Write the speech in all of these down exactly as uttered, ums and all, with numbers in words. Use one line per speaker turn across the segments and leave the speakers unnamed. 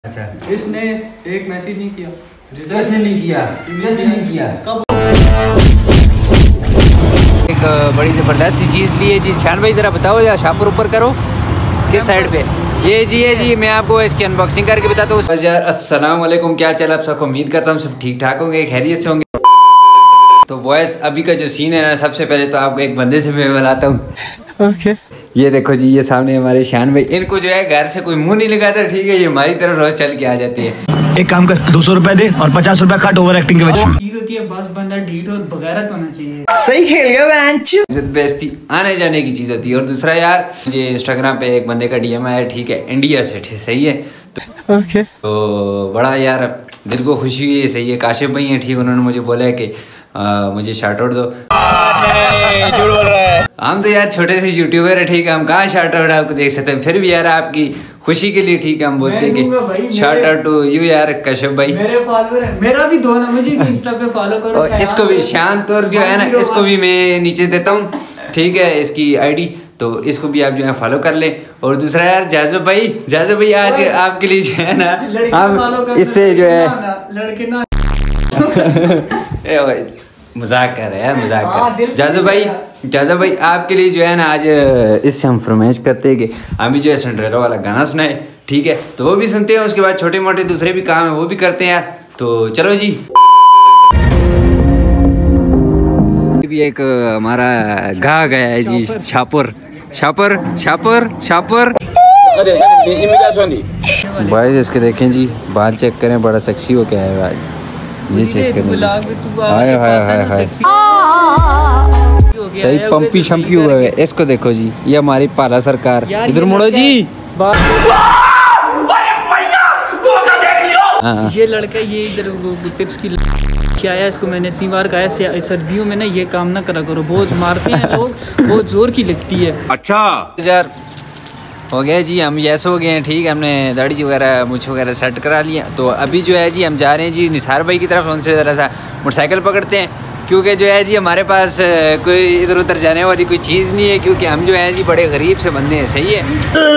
अच्छा,
इसने एक मैसेज नहीं किया,
इसने नहीं किया, इसने नहीं किया। एक बड़ी ज़बरदस्त सी चीज़ ली है जी। शान भाई ज़रा बताओ, या शापर ऊपर करो किस साइड पे। ये जी है जी, मैं आपको इसकी अनबॉक्सिंग करके बताता हूँ। यार अस्सलाम वालेकुम, क्या चल आप सबको, उम्मीद करता हूँ सब ठीक ठाक होंगे, खैरियत से होंगे। तो बॉयस अभी का जो सीन है ना, सबसे पहले तो आपको एक बंदे से मैं मिलाता हूँ।
ओके,
ये देखो जी, ये सामने हमारे शान भाई। इनको जो है घर से कोई मुंह नहीं लगाता, ठीक है, ये हमारी तरफ रोज चल के आ जाती है।
एक काम कर, दो सौ रुपए दे और पचास रुपए काट ओवर एक्टिंग के वजह से।
ठीक होती है, बस बंदा ढीठ और बगैरत होना चाहिए।
सही खेल गया बेंच।
इज्जत बेइज्जती आने जाने की चीज होती है। और दूसरा यार, मुझे इंस्टाग्राम पे एक बंदे का डीएम आया, ठीक है, इंडिया से, सही है। तो,
ओके,
तो बड़ा यार दिल को खुशी हुई है, सही है। काशिफ भाई हैं, ठीक, उन्होंने मुझे बोला है कि आ, मुझे शार्ट आउट दो।
झूठ बोल रहा है।
हम तो यार छोटे से यूट्यूबर है, ठीक है, हम कहाँ शार्ट आउट आपको देख सकते हैं, फिर भी यार आपकी खुशी के लिए, ठीक है, हम बोलते हैं कि शार्ट आउट टू यू यार काशिफ भाई।
मेरे फॉलोअर है, मेरा भी दो ना, मुझे भी इंस्टा पे फॉलो करो।
और इसको भी शांत और जो है ना, इसको भी मैं नीचे देता हूँ, ठीक है, इसकी आईडी, तो इसको भी आप जो है फॉलो कर लें। और दूसरा यार जाज़ब भाई, जाज़ब भाई आज आपके लिए जो है ना, हम इससे जो है
लड़के ना
मजाक कर रहे हैं यार, मजाक कर। जाज़ब भाई, जाज़ब भाई आपके लिए जो है ना, आज इससे हम फरमाइश करते हैं कि हम भी जो है सिंड्रेला वाला गाना सुनाए, ठीक है, तो वो भी सुनते हैं। उसके बाद छोटे मोटे दूसरे भी काम है वो भी करते हैं यार। तो चलो जी, भी एक हमारा गा गया है जी, शापर शापर शापर शापर। भाई इसके देखें जी, बाल चेक करें, बड़ा सेक्सी हो क्या है आज, ये चेक करें। हाय हाय हाय हाय, सही पंपी शम्पी हुआ है। इसको देखो जी, ये हमारी पाला सरकार, इधर मुड़ो जी।
ये लड़का, ये इधर टिप्स की आया, इसको मैंने इतनी बार कहा है, सर्दियों में ना ये काम ना करा करो, बहुत मारते हैं लोग, बहुत जोर की लगती है।
अच्छा यार, हो गया जी, हम यस हो गए हैं, ठीक है, हमने दाढ़ी वगैरह मुछ वगैरह सेट करा लिया। तो अभी जो है जी, हम जा रहे हैं जी निसार भाई की तरफ, उनसे ज़रा सा मोटरसाइकिल पकड़ते हैं, क्योंकि जो है जी हमारे पास कोई इधर उधर जाने वाली कोई चीज़ नहीं है, क्योंकि हम जो है जी बड़े गरीब से बंदे हैं, सही है।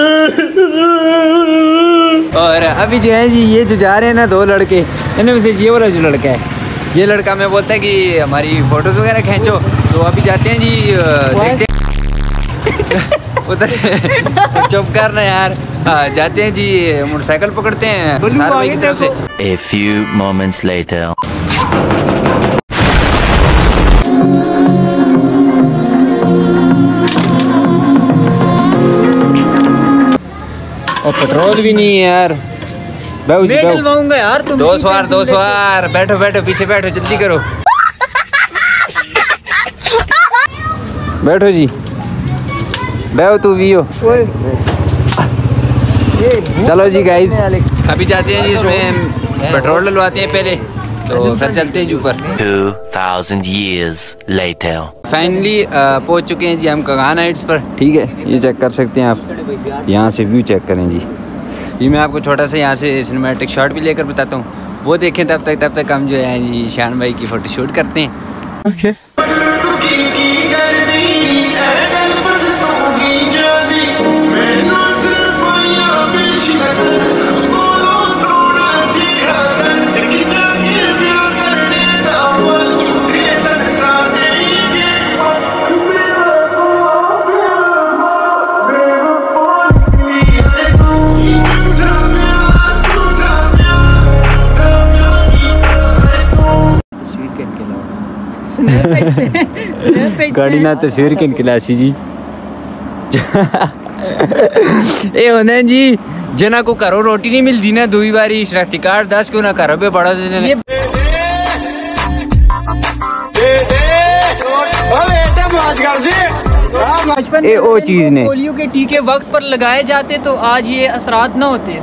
और अभी जो है जी, ये जो जा रहे हैं ना दो लड़के, इनमें से ये वाला जो लड़का है, ये लड़का मैं बोलता है कि हमारी फ़ोटोज़ वगैरह खींचो। तो अभी जाते हैं जी, देखते हैं उधर चुप करना यार। हाँ, जाते हैं जी, मोटरसाइकिल पकड़ते हैं निसार भाई की तरफ से।
A few moments later.
और पेट्रोल भी नहीं है यार। मैं
डलवाऊंगा यार, तुम
दो सवार दो सवार बैठो बैठो, पीछे बैठो, जल्दी करो, बैठो जी, बैठो तू भी हो। चलो जी गाइस, अभी जाते हैं जी, इसमें पेट्रोल डलवाते हैं पहले, तो फिर चलते हैं ऊपर।
Two thousand years later.
Finally पहुंच चुके हैं जी हम कगान हाइट्स पर, ठीक है, ये चेक कर सकते हैं आप, यहाँ से व्यू चेक करें जी। ये मैं आपको छोटा सा यहाँ से सिनेमैटिक शॉट भी लेकर बताता हूँ, वो देखें, तब तक तब तक हम जो है जी शान भाई की फ़ोटो शूट करते हैं।
ओके,
गाड़ी ना तस्वीर के खिलासी जी। ए होने जी, जना को करो रोटी नहीं मिलती ना, दुई बारी शनाख्ती कार्ड दस क्यों ना करो बे बड़ा देने।
बचपन
ए ओ चीज ने
पोलियो के टीके वक्त पर लगाए जाते तो आज ये असरात न होते।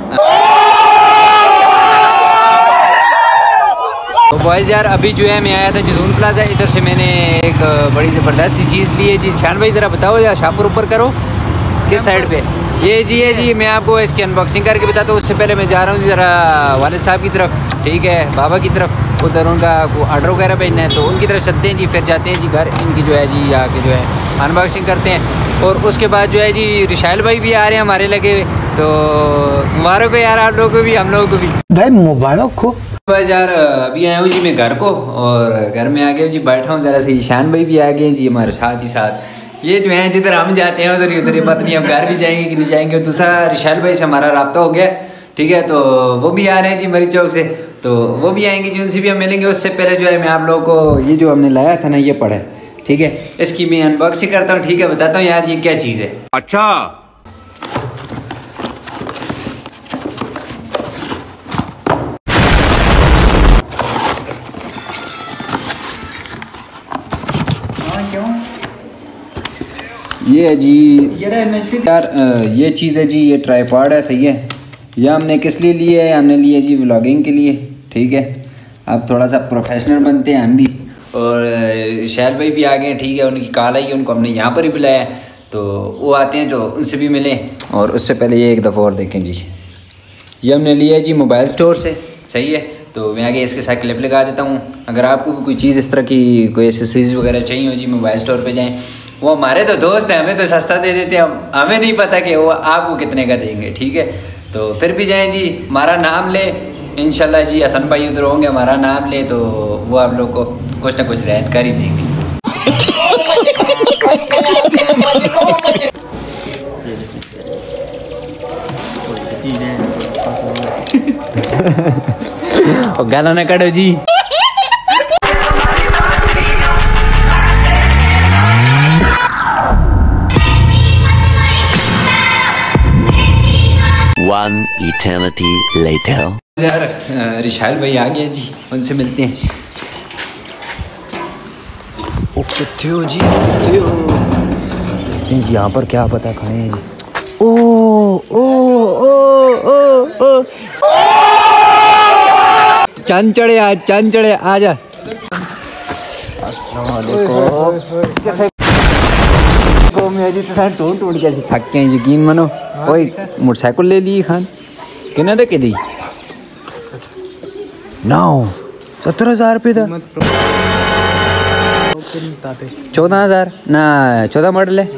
तो बॉयज़ यार, अभी जो है मैं आया था जदून प्लाजा, इधर से मैंने एक बड़ी ज़बरदस्त सी चीज़ ली है जी। शान भाई ज़रा बताओ, या शापर ऊपर करो किस साइड पे। ये जी है जी, मैं आपको इसकी अनबॉक्सिंग करके बताता हूँ। उससे पहले मैं जा रहा हूँ ज़रा वालिद साहब की तरफ, ठीक है, बाबा की तरफ, उधर उनका ऑर्डर वगैरह भेजना है, तो उनकी तरफ चलते हैं जी। फिर जाते हैं जी घर, इनकी जो है जी आके जो है अनबॉक्सिंग करते हैं। और उसके बाद जो है जी रिशाइल भाई भी आ रहे हैं हमारे लगे, तो मुबारक हो यार आप लोगों को भी, हम लोगों को भी
भाई मुबारक हो।
बस यार अभी आया हूँ जी मैं घर को, और घर में आ गया जी, बैठा हूँ ज़रा से। ईशान भाई भी आ गए जी हमारे साथ ही साथ। ये जो है जिधर हम जाते हैं उधर ही उधर ही, पता नहीं हम घर भी जाएंगे कि नहीं जाएंगे। दूसरा रिशाल भाई से हमारा रब्ता हो गया, ठीक है, तो वो भी आ रहे हैं जी मरी चौक से, तो वो भी आएंगे जी, उनसे भी हम मिलेंगे। उससे पहले जो है मैं आप लोगों को ये जो हमने लाया था ना ये पड़ा है, ठीक है, इसकी मैं अनबॉक्सिंग करता हूँ, ठीक है, बताता हूँ यार ये क्या चीज़ है।
अच्छा
ये है जी यार, ये चीज़ है जी, ये ट्राईपॉड है, सही है। ये हमने किस लिए लिए है, हमने लिए जी व्लॉगिंग के लिए, ठीक है। अब थोड़ा सा प्रोफेशनल बनते हैं हम भी। और शैल भाई भी आ गए, ठीक है, उनकी कॉल आई, उनको हमने यहाँ पर ही बुलाया, तो वो आते हैं तो उनसे भी मिलें। और उससे पहले ये एक दफ़ा और देखें जी, ये हमने लिया है जी मोबाइल स्टोर से, सही है। तो मैं आगे इसके साथ क्लिप लगा देता हूँ। अगर आपको भी कोई चीज़ इस तरह की कोई एसेसरीज वगैरह चाहिए हो जी, मोबाइल स्टोर पे जाएं। वो हमारे तो दोस्त हैं, हमें तो सस्ता दे देते हैं, हम हमें नहीं पता कि वो आपको कितने का देंगे, ठीक है। तो फिर भी जाएं जी, हमारा नाम ले, इंशाल्लाह जी हसन भाई उधर होंगे, हमारा नाम ले तो वो आप लोग को कुछ ना कुछ रियायत कर ही देंगे। और गाना ना काटो जी।
One eternity later.
यार रिशाल भाई आ गया जी, उनसे मिलते हैं। ओ कितने हो जी, कितने हो? देखते हैं जी यहाँ पर क्या पता खाएं। ओ ओ ओ ओ ओ चंद चढ़े आज, चंद चढ़े आजा। को मेरी तो सारे टूट टूट के थक के यकीन मानो। ओए मोटरसाइकिल ले ली खान, किन्ने दे के दी? नौ सत्तर हजार रुपये था, चौदह हजार ना, चौदह मॉडल है।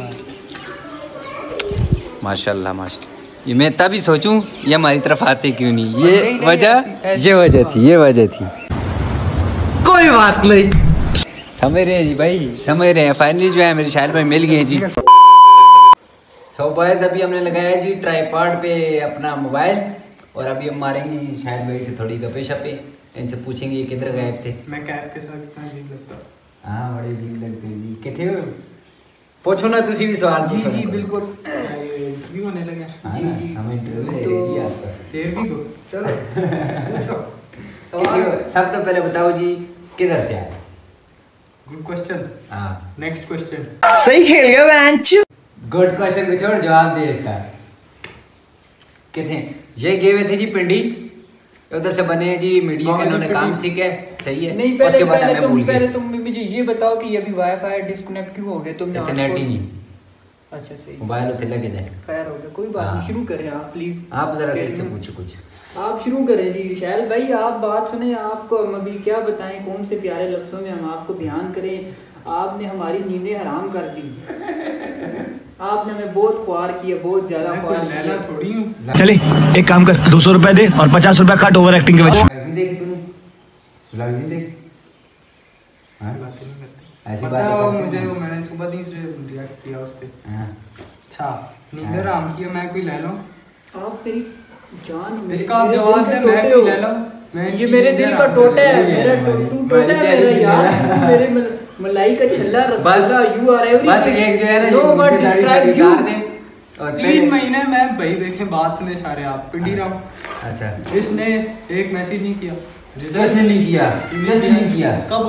माशाल्लाह माशाल्लाह। ये मैं तभी सोचूं ये हमारी तरफ आते क्यों नहीं, ये वजह ये वजह थी, ये वजह थी।
कोई बात नहीं,
समझ रहे हैं जी भाई, समझ रहे हैं। फाइनली जो है मेरे शायर भाई मिल गए जी। सो बॉयज अभी हमने लगाया जी ट्राईपॉड पे अपना मोबाइल, और अभी हम मारेंगे जी शायर भाई से थोड़ी गपे शपे, इनसे पूछेंगे ये किधर गए थे।
मैं कैब के साथ कितना अजीब लगता।
हाँ बड़े अजीब लगते हैं जी। किथे हो? पूछो ना, तुसी भी सवाल
जी
पूछो
जी
ना।
बिल्कुल, इंटरव्यू होने लगे।
हाँ
जी
ना,
जी
हम इंटरव्यू ले
तो
रहे हैं जी आपका।
देर भी को चलो पूछो।
किथे हो? सब तो पहले बताओ जी किधर से आए?
Good question.
हाँ
नेक्स्ट क्वेश्चन।
सही खेल गया बेंच।
गुड क्वेश्चन को छोड़, जवाब दे इसका। किथे? ये गए हुए थे जी पिंडी, उधर से बने जी मीडिया के, इन्होंने काम सीखे, सही है।
नहीं पहले
उसके बाद
पहले
मैं
तुम
भूल
पहले
गया,
तुम मुझे ये बताओ कि ये अभी वाईफाई डिस्कनेक्ट क्यों हो गया तुमने?
इंटरनेट ही नहीं,
अच्छा सही,
मोबाइल उठे लगे जाए।
खैर हो गया, कोई बात
हाँ।
नहीं, शुरू करें आप प्लीज।
आप जरा से इससे पूछो कुछ।
आप शुरू करें जी शैल भाई, आप बात सुने। आपको हम अभी क्या बताएं, कौन से प्यारे लफ्जों में हम आपको बयान करें। आपने हमारी नींदें हराम कर दी, आपने हमें बहुत ख्वार किया, बहुत ज्यादा ख्वार किया। थोड़ी हूँ।
चले एक काम कर, दो सौ रुपए दे और पचास रुपए काट ओवर एक्टिंग के वजह।
देखी तूने व्लॉग्स देख? हाँ?
बातें नहीं करते,
ऐसी
पता
बातें
है वो
करते
मुझे,
हैं।
वो मैंने सुबह नहीं जो रिएक्ट किया उस पे।
हाँ।
अच्छा नींदें हराम किया, मैं कोई ले लूं? आप मेरी जान, इसका आप जवाब दे, मैं कोई ले लूं? मैं
ये मेरे दिल का टोटा है, मेरा टोटा है मेरा यार, मेरे मलाई का छल्ला रसगुल्ला, यू आर एवरीथिंग।
बस एक जो है ना,
नो
ये
बट
नीचे दाढ़ी
डिस्क्राइब
शाढ़ी
यू।
उतार दे और
तीन
पहले-
महीने में भाई देखें, बात सुने सारे आप पिंडी राम।
अच्छा
इसने एक मैसेज नहीं किया,
जिसने नहीं किया, जिसने नहीं किया।
कब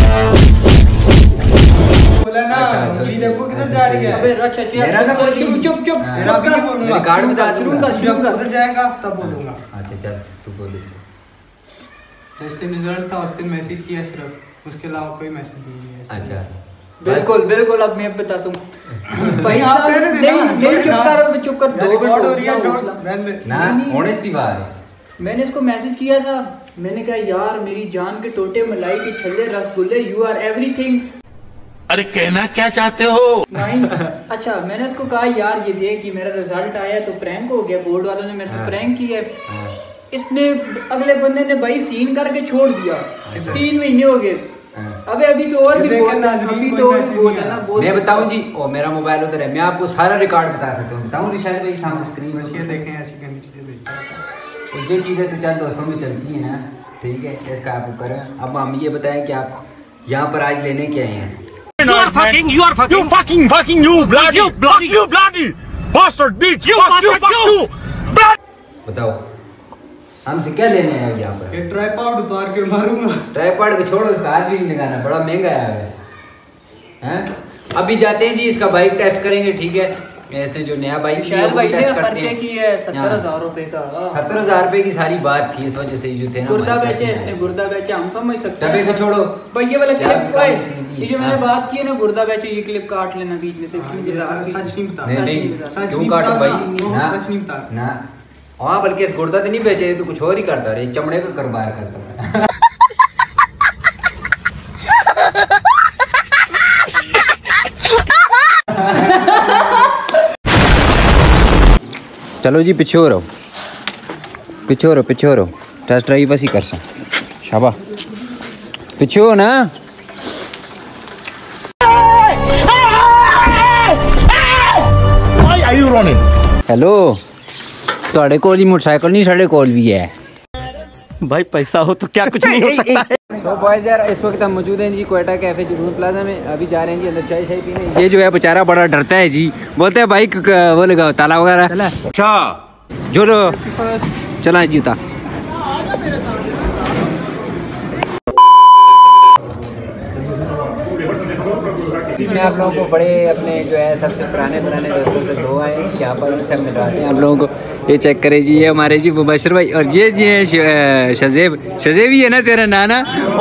बोला ना,
अच्छा, अच्छा,
उंगली
अच्छा,
देखो किधर
अच्छा,
जा रही है।
अबे अच्छा अच्छा
मेरा ना
अच्छा,
बोली।
शुरू चुप चुप
हाँ।
मेरा
चुप
भी
कर।
नहीं बोलूंगा,
मेरी कार्ड बता
शुरू
दूंगा।
कर, शुरू
जब
कर।
उधर जाएगा तब बोलूंगा।
अच्छा चल तू बोल इसको।
जिस दिन रिजल्ट था उस दिन मैसेज किया सिर्फ, उसके अलावा कोई मैसेज नहीं है।
अच्छा
बिल्कुल बिल्कुल, अब मैं बताता हूँ भाई।
आप रहने देना,
नहीं नहीं
छोड़
चुप
ना।
कर, अब चुप कर। दो मिनट
रिकॉर्ड हो रही है,
हौसला,
छोड़
हौसला।
रहने दे।
ना
नहीं, नहीं।
ऑनेस्टली बात है।
मैंने इसको मैसेज किया था, मैंने कहा यार मेरी जान के टोटे, मलाई के छल्ले, रसगुल्ले, यू आर एवरीथिंग।
अरे कहना क्या चाहते हो?
नहीं अच्छा मैंने इसको कहा यार ये देख कि मेरा रिजल्ट आया तो प्रैंक हो गया, बोर्ड वालों ने मेरे से प्रैंक किया। इसने अगले बंदे ने भाई सीन करके छोड़ दिया। तीन महीने हो गए। अबे अभी तो और भी बहुत अभी तो और भी बहुत है ना।
मैं बताऊं जी, ओ मेरा मोबाइल उधर है, मैं आपको सारा रिकॉर्ड बता सकता हूं। बताऊं निशान भाई सामने स्क्रीन में ये देखें, ऐसी गंदी चीजें भेजता है। ये चीजें तो चंद दोस्तों में चलती है ना, ठीक है, इसका आप करें। अब हम ये बताएं कि आप यहाँ पर आज लेने के आए हैं।
You are fucking, you are fucking, you fucking, fucking, you bloody, you bloody, you bloody bastard bitch, you fuck you, fuck you,
बताओ हमसे क्या लेने आए हो यहाँ पर?
ट्राइपॉड उतार के मारूंगा।
ट्राइपॉड को छोड़ो, उसका हाथ भी नहीं लगाना, बड़ा महंगा है हैं। अभी जाते हैं जी, इसका बाइक टेस्ट करेंगे, ठीक है। इसने जो नया बाइक
शायद भाई ने खर्चे किए सत्तर हजार रुपए का।
सत्तर हजार रुपए की सारी बात थी, इस वजह से जो थे ना
गुर्दा बेचे इसने, गुर्दा बेचे हम समझ सकते हैं।
को छोड़ो
भाई ये वाला क्लिप का ये जो मैंने बात की है ना, गुर्दा बेचे, ये क्लिप काट लेना बीच में से।
सच नहीं बता,
नहीं नहीं क्यों काटो भाई ना,
सच नहीं बता
ना। हाँ बल्कि इस गुर्दा तो नहीं बेचे, तो कुछ और ही करता रहे, चमड़े का कारोबार करता। चलो जी पीछे हो रहो, पीछे हो रहो, पीछे हो रहो, टेस्ट ड्राइव बस ही कर सा शाबा, पीछे हो ना। हेलो ਤੁਹਾਡੇ ਕੋਲ ਹੀ मोटरसाइकिल नहीं, साढ़े कोल भी है
भाई पैसा हो तो क्या कुछ नहीं हो सकता है।
तो बॉयज यार इस वक्त हम मौजूद हैं जी क्वेटा कैफे जुनून प्लाजा में। अभी जा रहे हैं जी अंदर चाय शाय पीने। ये जो है बेचारा बड़ा डरता है जी, बोलते हैं बाइक वो लगाओ ताला वगैरह। अच्छा जो लो चला जूता। मैं आप लोगों को बड़े अपने जो है सबसे पुराने पुराने दोस्तों से दो आए यहाँ पर, उनसे हम मिलवाते हैं आप लोगों को। ये चेक करें जी, ये हमारे जी मुबशर भाई, और ये जी है शजेब। शजेब ही है ना तेरा नाना?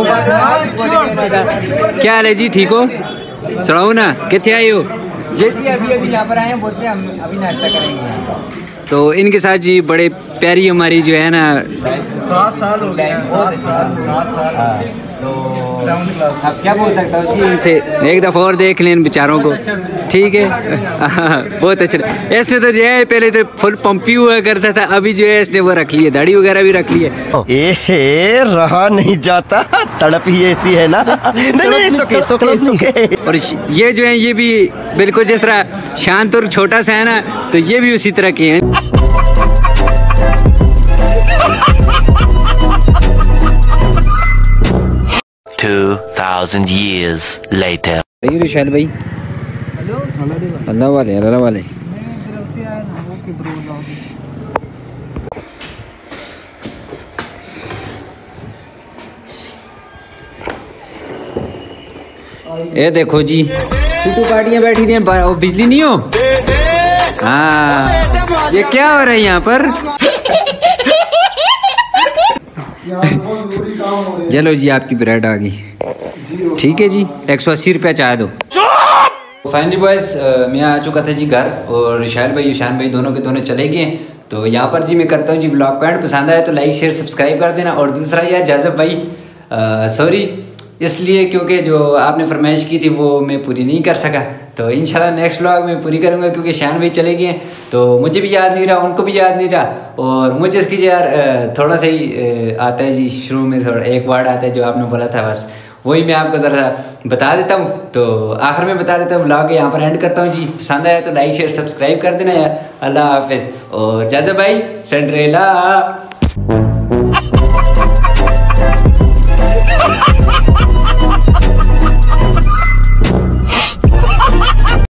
क्या हाल है जी, ठीक हो? सुनाओ ना कितने आए हो? ये जी अभी अभी यहाँ पर आए हैं, बोलते हैं हम अभी नाश्ता करेंगे। तो इनके साथ जी बड़े प्यारी हमारी जो है ना
सात साल हो गए, सात साल सात साल तो
अब क्या बोल सकता हूँ जी इनसे, एक दफ़ा और देख लें इन बेचारों को, ठीक है। बहुत अच्छा। इसने तो जो है पहले तो फुल पंपी हुआ करता था, अभी जो है इसने वो रख ली है, दाढ़ी वगैरह भी रख ली है।
ए रहा नहीं जाता, तड़प ही ऐसी है ना। नहीं नहीं सुके सुके सुके।
और ये जो है ये भी बिल्कुल जिस तरह शांत और छोटा सा है ना, तो ये भी उसी तरह के हैं।
Two thousand years later.
Rushal भाई अल्लाह वाले अल्लाह वाले ये देखो जी टूटू पार्टियां बैठी थी, बिजली नहीं हो। हाँ ये क्या हो रहा है यहाँ पर? चलो जी आपकी ब्रेड आ गई, ठीक है जी, एक सौ अस्सी रुपया चाय दो। फाइनली बॉयज मैं आ चुका था जी घर, और विशाल भाई ईशान भाई दोनों के दोनों चले गए। तो यहाँ पर जी मैं करता हूँ जी व्लॉग पॉइंट, पसंद आया तो लाइक शेयर सब्सक्राइब कर देना। और दूसरा यार जाज़ब भाई सॉरी इसलिए क्योंकि जो आपने फरमाइश की थी वो मैं पूरी नहीं कर सका, तो इंशाल्लाह नेक्स्ट व्लॉग में पूरी करूँगा, क्योंकि शान भाई चले गए तो मुझे भी याद नहीं रहा, उनको भी याद नहीं रहा। और मुझे इसकी यार थोड़ा सा ही आता है जी, शुरू में थोड़ा एक वर्ड आता है जो आपने बोला था, बस वही मैं आपको ज़रा बता देता हूँ। तो आखिर में बता देता हूँ, व्लॉग यहाँ पर एंड करता हूँ जी। पसंद आया तो लाइक शेयर सब्सक्राइब कर देना यार। अल्लाह हाफिज़। और जाज़ब भाई सेंड्रेला।